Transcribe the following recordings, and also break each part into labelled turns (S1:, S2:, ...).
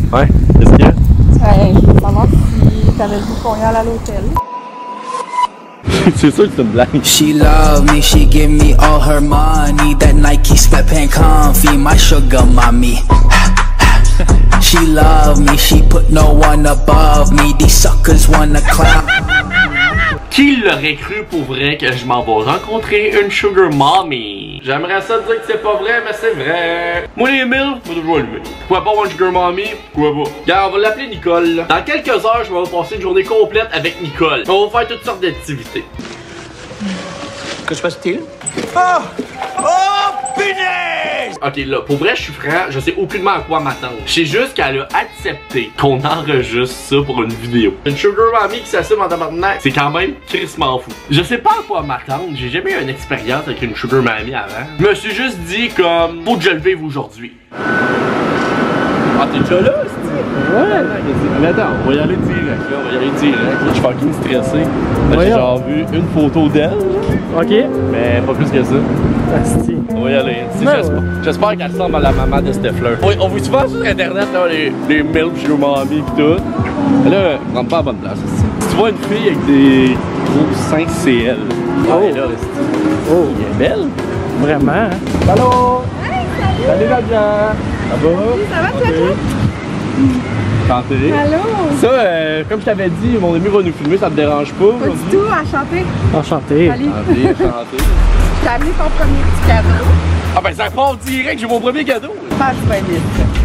S1: Ouais, qu'est-ce qu'il y a?
S2: Je veux savoir si t'avais dit qu'on y allait à l'hôtel.
S1: C'est sûr que c'est une blague.
S3: She love me, she give me all her money. That Nike sweatpant comfy, my sugar mommy. She love me, she put no one above me. These suckers wanna clown.
S4: Qui l'aurait cru pour vrai que je m'en vais rencontrer une sugar mommy? J'aimerais ça dire que c'est pas vrai, mais c'est vrai. Moi les milfs, moi toujours allumer. Pourquoi pas avoir une sugar mommy? Pourquoi pas? Regarde, on va l'appeler Nicole. Là. Dans quelques heures, je vais passer une journée complète avec Nicole. On va faire toutes sortes d'activités.
S3: Que se passe-t-il?
S4: Oh! Oh, punaise! Ok, là, pour vrai, je suis franc, je sais aucunement à quoi m'attendre. Je sais juste qu'elle a accepté qu'on enregistre ça pour une vidéo. Une sugar mommy qui s'assume en tabarnak, c'est quand même crissement fou. Je sais pas à quoi m'attendre, j'ai jamais eu une expérience avec une sugar mommy avant. Je me suis juste dit comme, faut que je le vive aujourd'hui. Ah, t'es déjà là, c'est-tu?
S1: Ouais! Mais attends, on va y aller direct, là. On va y aller direct. Là, je suis fucking stressé. J'ai genre vu une photo d'elle.
S5: Ok.
S1: Mais pas plus que ça.
S5: Asti.
S1: On va y aller. J'espère qu'elle ressemble à la maman de Steffler. On voit souvent sur internet là, les milfs, sugar mommy et tout. Mais là, on rentre pas à la bonne place. Si tu vois une fille avec des gros seins, c'est elle.
S5: Oh.
S1: Elle est là,
S5: Oh.
S1: elle est belle.
S5: Vraiment, hein?
S1: Allô?
S2: Hey, salut!
S1: Salut Nadia! Ça va?
S2: Oui, ça va, toi?
S1: Santé.
S2: Allô?
S1: Ça, comme je t'avais dit, mon ami va nous filmer, ça te dérange pas?
S2: Pas du tout, enchanté.
S5: Enchanté.
S2: Salut.
S1: Santé, santé.
S2: Je t'ai amené ton premier petit cadeau.
S1: Ah ben ça part direct, j'ai mon premier cadeau!
S2: Passe bien vite.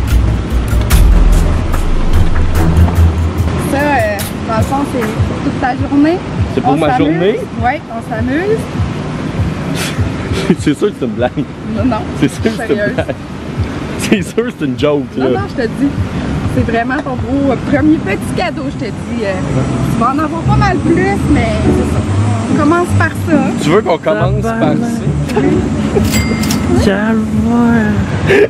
S2: Ça, dans le fond, c'est pour toute ta journée.
S1: C'est pour ma journée?
S2: Oui, on s'amuse.
S1: C'est sûr que c'est une blague.
S2: Non, non.
S1: C'est sûr que c'est une
S2: Sérieuse.
S1: blague. C'est sûr que c'est une joke, là.
S2: Non, non, je te dis. C'est vraiment ton gros premier petit cadeau, je te dis. Tu vas en avoir pas mal plus, mais c'est ça. On commence par ça.
S1: Tu veux qu'on commence par ici?
S5: Calvaire.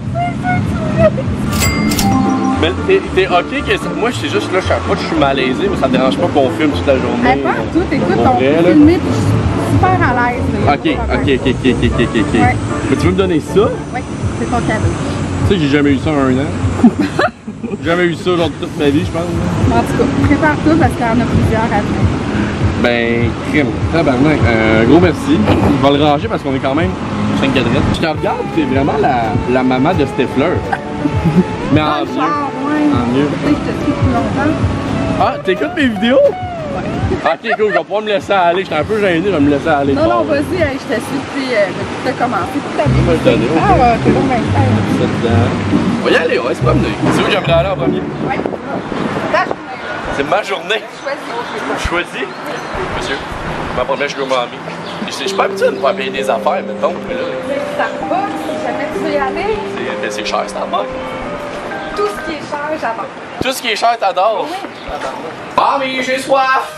S1: Mais t'es ok que ça... Moi, je suis juste là, chaque fois que je suis malaisé, mais ça te dérange pas qu'on filme toute la journée.
S2: Hey, pas tout, écoute,
S1: Pour
S2: on
S1: vrai,
S2: peut
S1: là.
S2: filmer, puis je suis super à l'aise. là,
S1: Ok,
S2: y a pas de problème.
S1: ok.
S2: Ouais.
S1: Mais tu veux me donner ça?
S2: Oui, c'est ton cadeau.
S1: Tu sais, j'ai jamais eu ça en un an. J'ai jamais eu ça genre toute ma vie, je pense.
S2: En tout cas, prépare-toi parce qu'il y en a plusieurs à venir.
S1: Ben, crème, tabarnak, gros merci. Je vais le ranger parce qu'on est quand même 5 cadrettes. Je te regarde, t'es vraiment la maman de Steffler. Mais en mieux.
S2: Genre, ouais.
S1: En mieux.
S2: Tu sais, je te suis depuis longtemps.
S1: Ah, t'écoutes mes vidéos? Ok, cool, je vais pouvoir me laisser aller. J'étais un peu gêné, je vais me laisser aller.
S2: Non, non, vas-y, hey, je te suis depuis que tu as commencé. Tout à
S1: Je vais te donner, ok.
S2: Ah, t'es bon, ben,
S1: Ça dedans. On va y aller, on va se promener. C'est où j'aimerais aller en premier?
S2: ouais. Ta journée.
S1: C'est ma journée.
S2: Choisis.
S1: Choisis. Monsieur, ma première sugar mommy. Je suis pas habitué de me faire payer des affaires, mettons. Mais là,
S2: Ça va, si jamais tu veux y aller,
S1: c'est cher, c'est à mort.
S2: tout ce qui est cher, j'avance.
S1: Tout ce qui est cher, t'adores. Mamie, j'ai soif.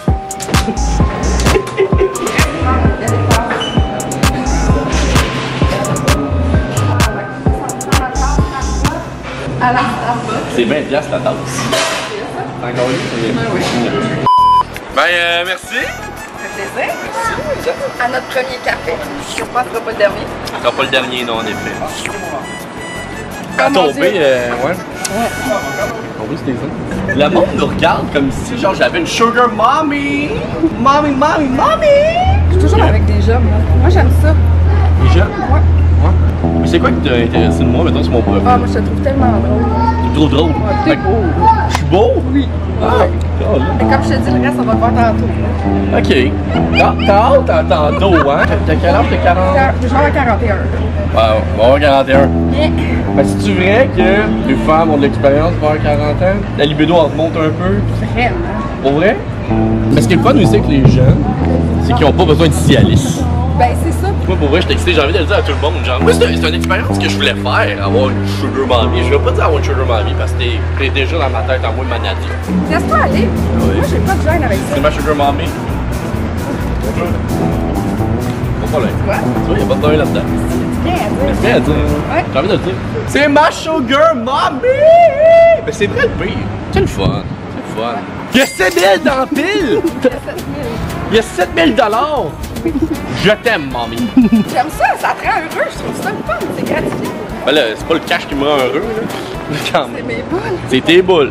S2: À la Starbucks.
S1: C'est 20$ la tasse. T'as encore eu?
S2: Oui.
S1: Ben, merci.
S2: Ça fait plaisir. À notre premier café. Je pense que ce sera pas le dernier.
S1: Ce sera pas le dernier, non, en effet. À
S2: mon
S1: tomber,
S2: Dieu.
S1: ouais. Tomber, c'était ça. Le monde nous regarde comme si, genre, j'avais une sugar mommy. Mommy.
S2: Je suis toujours avec des jeunes, là. Moi, j'aime ça.
S1: Les jeunes?
S2: Ouais.
S1: Ouais. Mais c'est quoi qui t'a intéressé de moi, mettons, sur mon profil?
S2: Ah, moi, je te trouve tellement drôle.
S1: C'est trop drôle.
S2: Ouais, t'es beau.
S1: Je suis beau?
S2: Oui.
S1: Ah, oh, là.
S2: Mais comme je te dis, le reste, on va le voir tantôt.
S1: Ok. T'as hâte à tantôt, hein? T'as quel âge? T'as 40?
S2: Je vais avoir 41.
S1: Wow, on va avoir 41.
S2: Mais,
S1: Ben, c'est-tu vrai que les femmes ont de l'expérience vers 40 ans? La libido en remonte un peu?
S2: vraiment.
S1: Pour vrai? Mais ce qui est le fun aussi avec les jeunes, c'est qu'ils n'ont pas besoin de Cialis.
S2: Ben, c'est ça.
S1: Moi, pour vrai, je suis excité, j'ai envie de le dire à tout le monde. Genre, moi, c'est une expérience que je voulais faire, avoir une sugar mommy. Je veux pas dire avoir une sugar mommy parce que t'es déjà dans ma tête en moi de maladie.
S2: Laisse-toi aller. Moi, j'ai pas de gêne avec ça.
S1: C'est ma sugar mommy. Bonjour. Pas de problème.
S2: Quoi?
S1: Tu vois, y'a pas de problème là-dedans.
S2: Bien à dire.
S1: C'est bien à dire.
S2: Ouais.
S1: J'ai envie de le dire. C'est ma sugar mommy! Mais c'est vrai le pire. C'est le fun. C'est le fun. Il y a 7 000 dans la pile! Il y a 7 000 $! Je t'aime, mamie!
S2: J'aime ça, ça te rend heureux, je trouve ça le fun, c'est gratifiant.
S1: Ben là, c'est pas le cash qui me rend heureux, là. Quand
S2: C'est
S1: même.
S2: mes boules.
S1: C'est tes boules.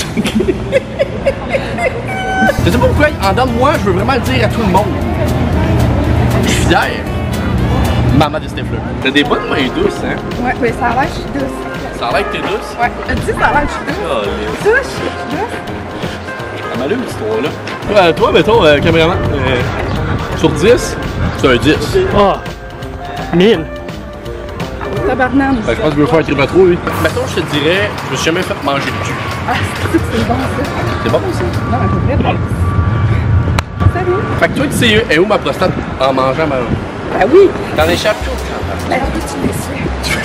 S1: Je sais pas pourquoi, en dedans de moi, je veux vraiment le dire à tout le monde. Je suis fier. Maman de Stifler. T'as des bonnes mains douces, hein?
S2: Ouais, mais ça a l'air que je suis douce.
S1: Ça a l'air que t'es douce.
S2: Ouais, elle dit ça a l'air que je suis douce.
S1: Oh, yes.
S2: Douce, je suis douce.
S1: Ça m'allume cette histoire-là. Toi, mettons, caméraman, sur 10, c'est un 10.
S5: Ah! 1000!
S2: Tabarnane.
S1: Je pense que je veux faire un trip à trop, lui. Mettons, je te dirais, je me suis jamais fait manger le cul.
S2: Ah, c'est bon ça.
S1: C'est bon, ça?
S2: Non, mais pour vrai, salut.
S1: Fait que toi, tu sais, est où ma prostate en mangeant ma...
S2: Ben oui.
S1: T'en échappes tout.
S2: Ben oui, tu l'essuies.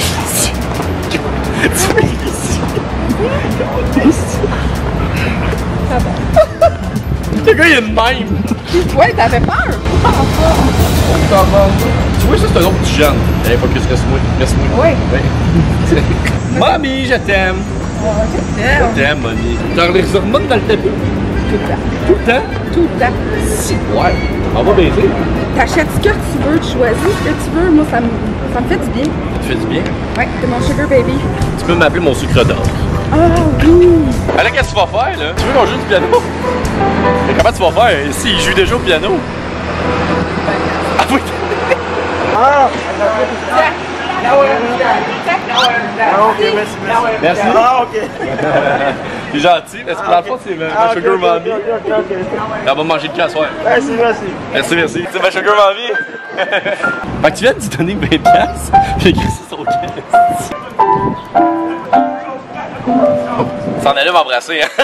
S2: Ça va.
S1: Le gars, il est de même.
S2: Ouais, t'avais peur.
S1: Tu vois, ça, c'est un autre petit jeune. Allez, pas que ce reste-moi. Reste-moi.
S2: Oui.
S1: Mamie, je t'aime. Je t'aime, mamie. T'as les hormones dans le tapis?
S2: Tout le temps.
S1: Tout le temps?
S2: Tout le temps.
S1: Si. Ouais. On va baiser.
S2: T'achètes ce que tu veux, tu choisis ce que tu veux. Moi, ça me fait du bien.
S1: Ça te fait du bien.
S2: Ouais, c'est mon sugar baby.
S1: Tu peux m'appeler mon sucre d'or.
S2: Ah oui.
S1: Alors, qu'est-ce que tu vas faire, là? Tu veux qu'on joue du piano? Mais comment tu vas faire? Si, il joue déjà au piano. Ah oui! Merci.
S6: Ah, ok.
S1: T'es gentil, parce que dans le fond, c'est ma sugar mommy. Elle va manger le cul à soir.
S6: Merci, merci.
S1: Merci, merci. C'est ma sugar mommy. Fait que tu viens de lui donner 20$, puis j'ai écrit sur son caisse. S'en allait m'embrasser, hein.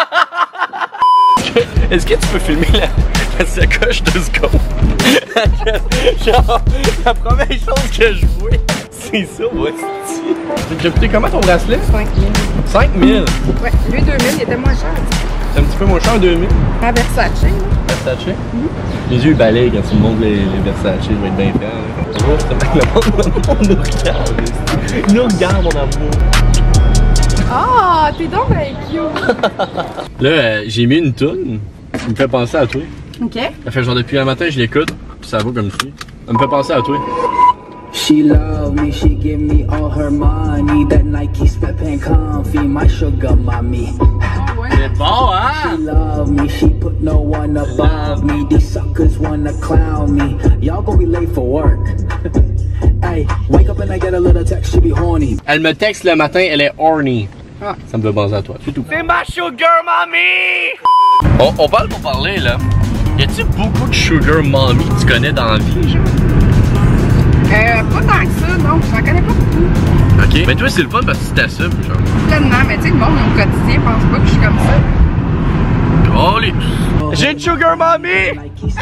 S1: Est-ce que tu peux filmer la sacoche 2 secondes? Genre, la première chose que je vois, c'est ça, ouais. T'as coûté comment ton bracelet?
S2: 5 000.
S1: 5 000.
S2: Ouais, lui 2000, il était moins cher.
S1: C'est un petit peu moins cher, 2000.
S2: À Versace, là.
S1: Versace? Les yeux balayent quand tu me montres les Versace, je vais être bien fier. Bonjour, c'est le monde nous regarde. Il nous regarde, mon amour.
S2: Ah, t'es donc ben cute.
S1: Là, j'ai mis une toune qui me fait penser à toi.
S2: OK.
S1: Ça fait genre depuis un matin, je l'écoute, puis ça va comme fou. Ça me fait penser à toi.
S3: She love me, she give me all her money. That Nike sweatpants comfy, my sugar mommy.
S1: C'est bon, hein?
S3: She love me, she put no one above me. These suckers wanna clown me. Y'all gonna be late for work. Hey, wake up and I get a little text, she be horny.
S1: Elle me texte le matin, elle est horny.
S2: Ah.
S1: Ça me fait penser à toi, c'est tout. C'est ma sugar mommy! On parle pour parler, là. Y a-tu beaucoup de sugar mommy que tu connais dans la vie, genre?
S2: Pas tant que ça, non. J'en connais pas beaucoup.
S1: Ok. Mais toi, c'est le fun parce que tu t'assumes, genre.
S2: Pleinement, mais tu sais, le monde au quotidien pense pas que je suis comme ça.
S1: Oh, les... J'ai une sugar mommy!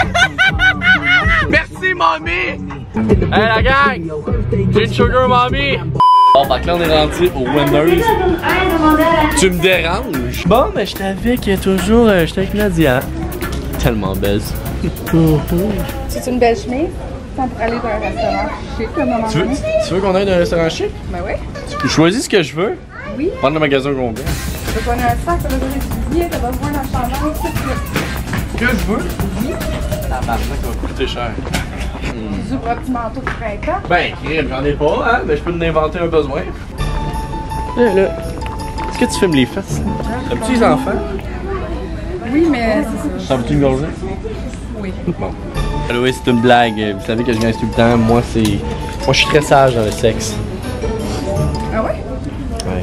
S1: Merci, mommy! Hey, la gang! J'ai une sugar mommy! Bon, fait que là, on est rendu au Winners. Tu me déranges? Bon, mais je t'avais que toujours, j'étais avec Nadia. Tellement belle.
S2: C'est une belle chemise. Pour aller dans un restaurant chic, comme maman.
S1: Tu veux qu'on aille dans un restaurant chic?
S2: Ben oui.
S1: Je choisis ce que je veux.
S2: Oui.
S1: Prendre le magasin complet.
S2: Tu vas prendre un sac, tu vas besoin du billet, tu vas besoin d'un chandail, tout ça.
S1: Ce que je veux? Oui. La marque va coûter cher.
S2: Du petit manteau de printemps.
S1: Ben, crème, j'en ai pas, hein, mais je peux m'inventer un besoin. Là, est-ce que tu filmes les fesses? T'as-tu les enfants?
S2: Oui, mais c'est ça.
S1: T'as tu une gorgée?
S2: Oui.
S1: Bon. Alors oui, c'est une blague. Vous savez que je gagne tout le temps. Moi, je suis très sage dans le sexe.
S2: Ah ouais?
S1: Ouais.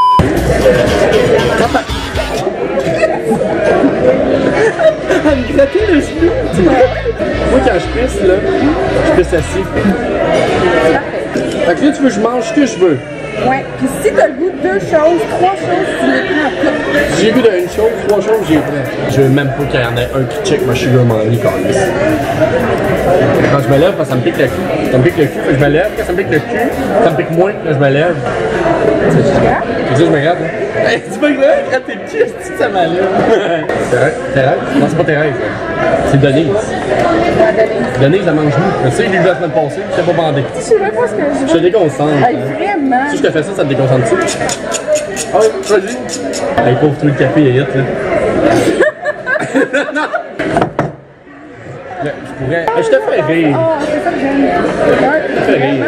S1: Elle me grattait le genou. Moi, quand je pisse, là, je pisse assis. Fait que là, tu veux que je mange ce que je veux.
S2: Ouais. Puis si t'as le goût de 2 choses, 3 choses, tu les prends après.
S1: Si j'ai le goût d'une chose, 3 choses, j'ai prêt. Je veux même pas qu'il y en ait un qui check ma sugar mommy, câlisse. Quand je me lève, ça me pique le cul. Ça me pique le cul, quand je me lève. Quand ça me pique le cul, ça me pique moins quand je me lève. C'est ça, je me regarde. Hey, tu m'as gratte tes pieds, est-ce que ça m'allève? Thérèse? Non, c'est pas Thérèse. C'est Denise. Denise, elle mange nous. Tu sais, je l'ai vu la semaine passée, je t'ai pas bandé.
S2: Je sais même pas ce que je
S1: Je te
S2: veux.
S1: déconcentre.
S2: Hey, vraiment?
S1: Si je te fais ça, ça te déconcentre-tu? Ah oui, vas-y. Hey, pauvre, tout le café est hit, là. Je pourrais. Je te fais rire.
S2: Ah, c'est ça que j'aime.
S1: Je te fais rire.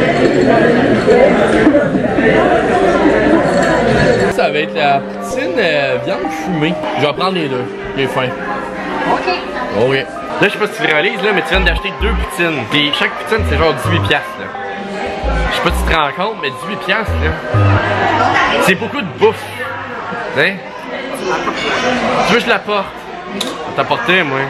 S1: Ça va être la poutine viande fumée. Je vais prendre les deux. J'ai faim.
S2: OK.
S1: Ok. Là, je sais pas si tu réalises, là, mais tu viens d'acheter 2 poutines. Puis chaque poutine, c'est genre 18$. Là. Je sais pas si tu te rends compte, mais 18$, là. C'est beaucoup de bouffe. Hein? Tu veux que je la porte? Je vais t'apporter, moi.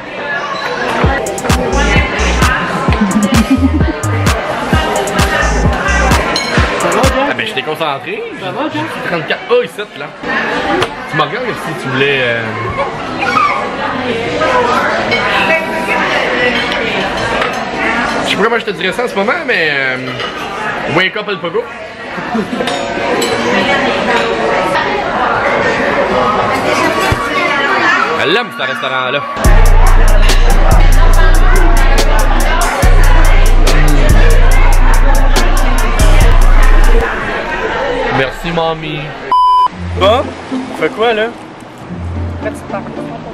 S1: Ah ben, je t'ai concentré. Ça va, Jack? 34. Oh, ici, là. Tu me regardes si tu voulais. Je sais pas comment je te dirais ça en ce moment, mais. Wake up, El Pogo. Elle l'aime, ce restaurant-là. Merci, mamie. Bon, tu fais quoi, là?
S2: Là, tu parles.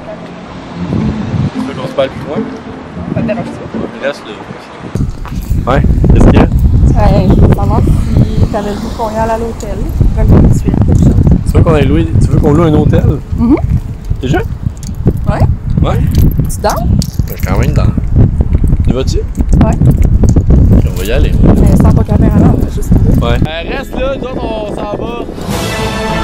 S1: Tu veux qu'on se parle plus loin?
S2: Ça te dérange ça?
S1: Reste là. Ouais, qu'est-ce qu'il y a?
S2: Je veux savoir si t'avais le goût qu'on y aille à l'hôtel. Vraiment une suite, quelque chose.
S1: Tu veux qu'on loue un hôtel? Déjà?
S2: Ouais.
S1: Ouais?
S2: Tu danses?
S1: Je suis quand même dans. Tu vas-tu?
S2: Ouais.
S1: On va y aller.
S2: Mais sans pas caméra là, on va juste.
S1: Ouais. Reste là, nous autres, on s'en va.